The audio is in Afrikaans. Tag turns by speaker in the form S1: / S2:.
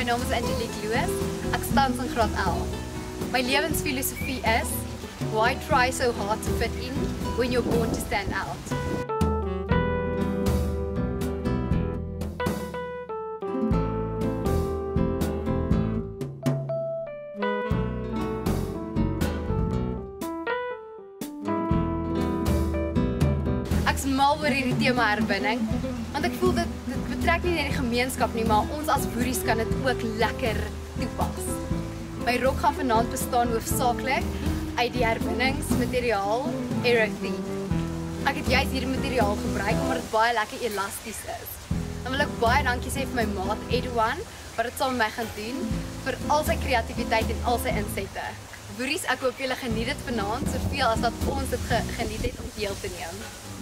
S1: naam is Angelique Loos. Ek staan in graad 11. My lewensfilosofie is: why try so hard to fit in when you're born to stand out? Ek is mal oor hierdie tema herwinning, want ek voel dit betrek nie net die gemeenskap nie, maar ons as boeries kan dit ook lekker toepas. My rok gaan vanaand bestaan hoofsaaklik uit die herwinningsmateriaal Aerothieve. Ek het juist hierdie materiaal gebruik omdat dit baie lekker elasties is. Dan wil ek baie dankie sê vir my maat Edouan wat dit saam met my gaan doen vir al sy kreatiwiteit en al sy insette. Boeries, ek hoop julle geniet dit vanaand soveel as wat ons dit geniet het om deel te neem.